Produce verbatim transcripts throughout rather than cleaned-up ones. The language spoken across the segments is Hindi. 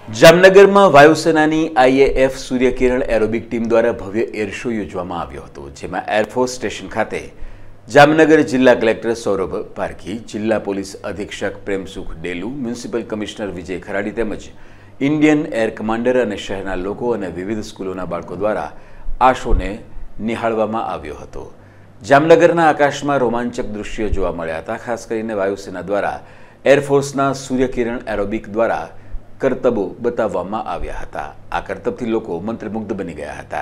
जामनगर में वायुसेनानी आईएएफ सूर्यकिरण एरोबिक टीम द्वारा भव्य एर शो योजवामां आव्यो हतो, जेमां एरफोर्स स्टेशन खाते जामनगर जिला कलेक्टर सौरभ पारखी, जिला पोलीस अधीक्षक प्रेमसुख डेलू, म्युनिसिपल कमिश्नर विजय खराड़ी तेमज इंडियन एयर कमांडर अने शहरना लोको अने विविध स्कूलोना बाळको द्वारा आ शोने निहाळवामां आव्यो हतो। जामनगरना आकाशमां रोमांचक दृश्यो जोवा मळ्या हता। खास करीने वायुसेना द्वारा एरफोर्सना सूर्यकिरण एरोबिक द्वारा करतबो बताववामां आव्या हता। आ करतबथी लोको मंत्रमुग्ध बनी गया हता।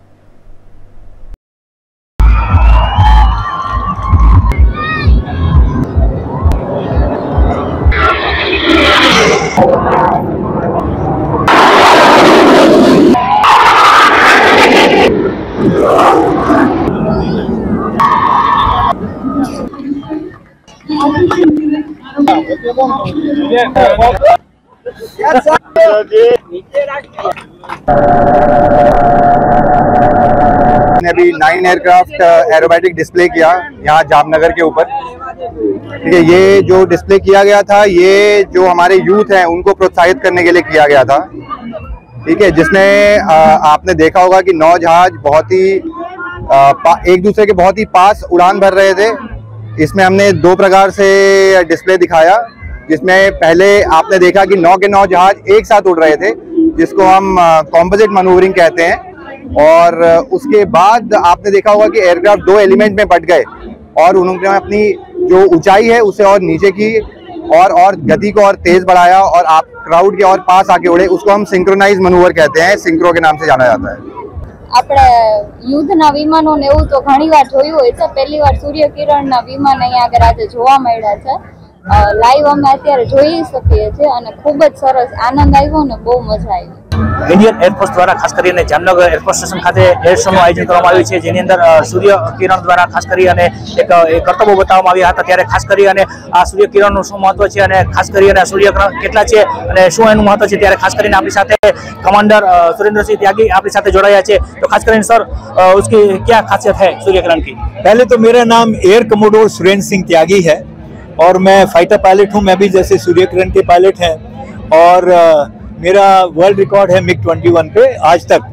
ने अभी नाइन एयरक्राफ्ट एरोबैटिक डिस्प्ले किया यहाँ जामनगर के ऊपर। ठीक है, ये जो डिस्प्ले किया गया था ये जो हमारे यूथ हैं उनको प्रोत्साहित करने के लिए किया गया था। ठीक है, जिसमें आपने देखा होगा कि नौ जहाज बहुत ही आ, एक दूसरे के बहुत ही पास उड़ान भर रहे थे। इसमें हमने दो प्रकार से डिस्प्ले दिखाया, जिसमें पहले आपने देखा कि नौ के नौ जहाज एक साथ उड़ रहे थे, जिसको हम कॉम्पोजिट मैन्यूवरिंग कहते हैं। और उसके बाद आपने देखा होगा कि एयरक्राफ्ट दो एलिमेंट में बट गए और उन्होंने अपनी जो ऊंचाई है उसे और नीचे की और और गति को और तेज बढ़ाया और आप क्राउड के और पास आके उड़े। उसको हम सिंक्रोनाइज मैन्यूवर कहते हैं, सिंक्रो के नाम से जाना जाता है। આપણે યુદ્ધના વિમાનોને એવું તો ઘણીવાર જોયું હોય છે, પહેલીવાર સૂર્યકિરણના વિમાન અહીંયા આગળ આજે જોવા મળ્યા છે। લાઈવ અમે અત્યારે જોઈ શકીએ છીએ અને ખૂબ જ સરસ આનંદ આવ્યો ને બહુ મજા આવી। इंडियन एरफोर्स द्वारा खास करीने जामनगर एरफोर्स स्टेशन खाते एर शोનું आयोजन કરવામાં આવ્યું છે, જેની અંદર સૂર્યકિરણ દ્વારા ખાસ કરી અને એક કરતબો બતાવવામાં આવ્યા હતા। ત્યારે ખાસ કરી અને આ સૂર્યકિરણનું શું મહત્વ છે અને ખાસ કરીને સૂર્યકિરણ કેટલા છે અને શું એનું મહત્વ છે, ત્યારે ખાસ કરીને આપણી સાથે કમાન્ડર સુરેન્દ્રસિંહ ત્યાગી આપણી સાથે જોડાયા છે। તો ખાસ કરીને સર उसकी क्या खासियत है सूर्यकिरण की? पहले तो मेरा नाम एयर कमोडोर सुरेंद्र सिंह त्यागी है और मैं फाइटर पायलट हूँ। मैं भी जैसे सूर्यकिरण के पायलट हैं और मेरा वर्ल्ड रिकॉर्ड है मिग इक्कीस पे आज तक।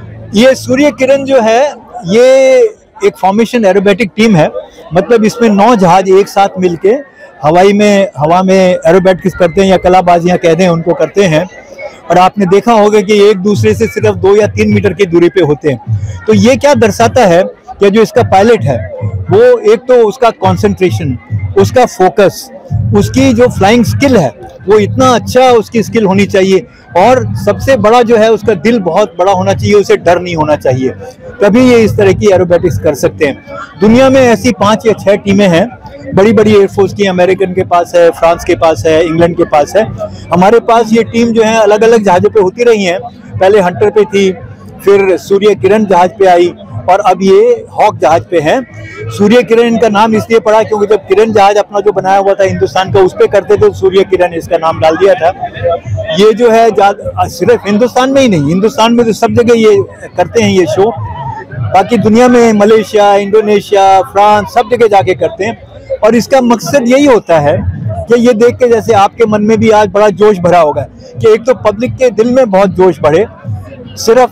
ये सूर्यकिरण जो है ये एक फॉर्मेशन एरोबैटिक टीम है, मतलब इसमें नौ जहाज एक साथ मिलके हवाई में हवा में एरोबैटिक्स करते हैं या कलाबाजियां कहते हैं उनको करते हैं। और आपने देखा होगा कि एक दूसरे से सिर्फ दो या तीन मीटर की दूरी पे होते हैं। तो ये क्या दर्शाता है कि जो इसका पायलट है वो एक तो उसका कंसंट्रेशन, उसका फोकस, उसकी जो फ्लाइंग स्किल है वो इतना अच्छा उसकी स्किल होनी चाहिए और सबसे बड़ा जो है उसका दिल बहुत बड़ा होना चाहिए, उसे डर नहीं होना चाहिए, तभी ये इस तरह की एरोबैटिक्स कर सकते हैं। दुनिया में ऐसी पाँच या छः टीमें हैं बड़ी बड़ी एयरफोर्स की, अमेरिकन के पास है, फ्रांस के पास है, इंग्लैंड के पास है। हमारे पास ये टीम जो है अलग अलग जहाज़ों पे होती रही हैं। पहले हंटर पे थी, फिर सूर्यकिरण जहाज पे आई और अब ये हॉक जहाज पे हैं। सूर्यकिरण का नाम इसलिए पड़ा क्योंकि जब किरण जहाज अपना जो बनाया हुआ था हिंदुस्तान का उस पे करते थे, सूर्यकिरण इसका नाम डाल दिया था। ये जो है सिर्फ हिंदुस्तान में ही नहीं, हिंदुस्तान में तो सब जगह ये करते हैं ये शो, बाकी दुनिया में मलेशिया, इंडोनेशिया, फ्रांस सब जगह जाके करते हैं। और इसका मकसद यही होता है कि ये देख के जैसे आपके मन में भी आज बड़ा जोश भरा होगा कि एक तो पब्लिक के दिल में बहुत जोश बढ़े, सिर्फ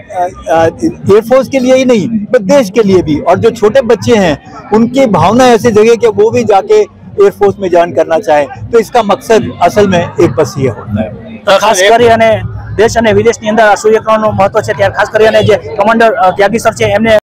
एयरफोर्स के लिए ही नहीं बल्कि देश के लिए भी, और जो छोटे बच्चे हैं उनकी भावना ऐसे जगह कि वो भी जाके एयरफोर्स में ज्वाइन करना चाहे। तो इसका मकसद असल में एक बस ये होता है। खास કરીને દેશ અને વિદેશની અંદર સૂર્યકિરણનું મહત્વ છે, ત્યારે ખાસ કરીને જે કમાન્ડર ત્યાગી સર છે એમને